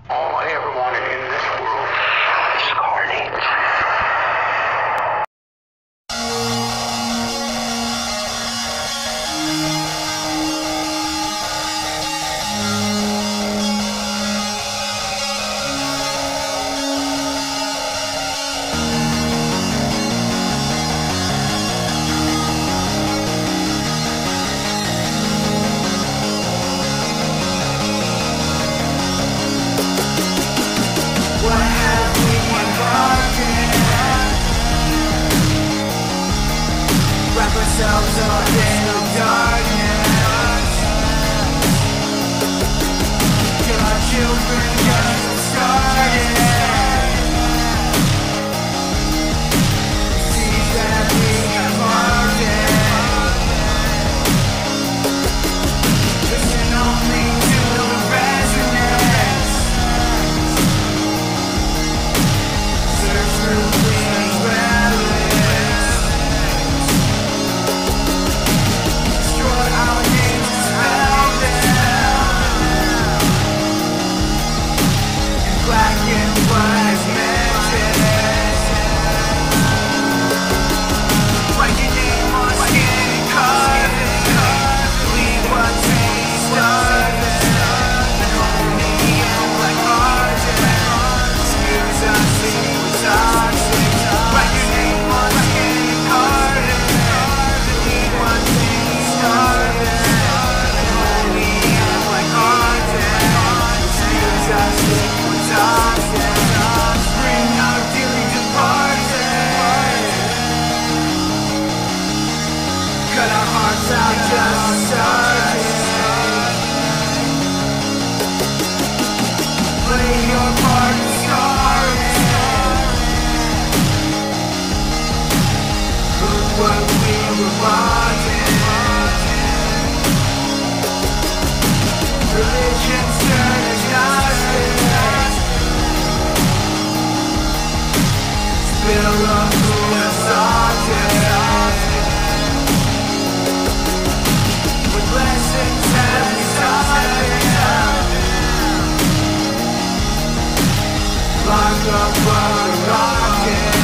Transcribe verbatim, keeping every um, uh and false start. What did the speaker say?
All I ever wanted in this world is carnage. Ourselves up in the darkness. Kill our children just started. See that we have hardened. Listen only to the resonance. Search through things relics. Our names spelled down in black and white matches. Write your name on skin and carpet. Leave what we started. And hold me in like artists. Excuse us if we're toxic. Write your name on skin and carpet. Leave what we started. And hold me in like artists. Excuse us if we're toxic. Bring our dearly departed. Cut our hearts out just started. Play your part and started. Look what we were wanting. Religion's turned agnostic. Spill up who assaulted. With lessons that we taught. Lock up while we're rocking.